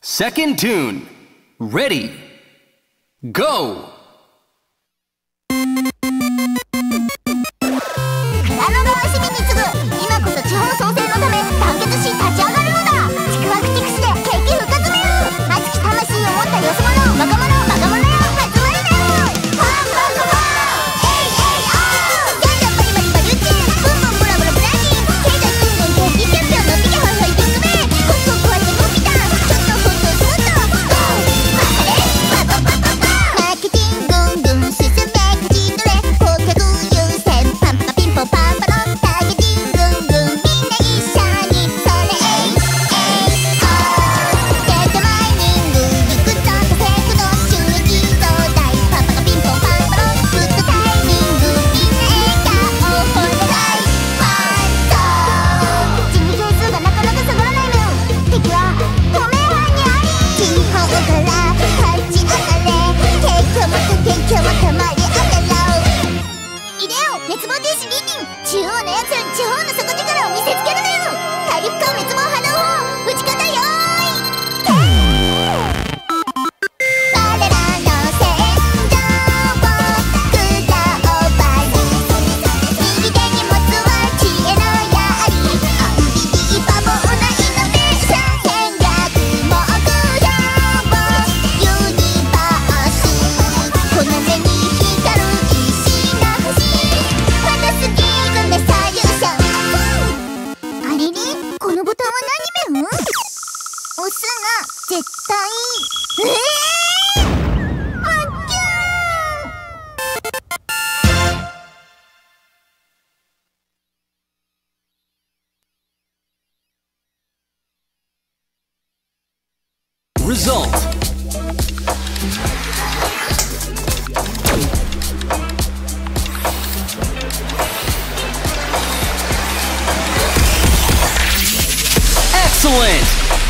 Second tune. Ready. Go. 蔵の回しに次ぐ今こそ地方創生のため団結し立ち上がるのだ。チクワクティクスで景気復活めう。熱き魂を持ったよそ者若者バカ者よ集まるなよ。パンパンパンエイエイオー。じゃんじゃんバリバリバリ打ちブンブンブラブラブラに経済訓練景気キャンピオン乗ってけホイホイビッグメンコツコツ割って伸びたちょっとほっとすんとマーケティングぐんぐん進め口どれ顧客優先パンパピンポパンパロンターゲティングぐんぐんみんな一緒にそれエイエイオー。データマイニング理屈と稼ぐの収益増大パンパカピンポパンパロングッドタイミングみんな笑顔ほれないパンツ人口数がなかなか下がらないのよ。敵は透明犯にあり地方から立ち上がれ景気をもたまり上がろう。いでよ滅亡停止リーティン中央のやつらに地方の底力を見せつけるのよ。大陸間滅亡波動砲撃ち方よーいけー。我らの戦場を下をばる右手に持つは知恵の槍アンビリバボーなイノベーション戦略目標をユニバースこの目に光る石の星ファンタスティックなソリューション。あれれこのボタンは何メウ押すな絶対はっきゃー Result. Excellent.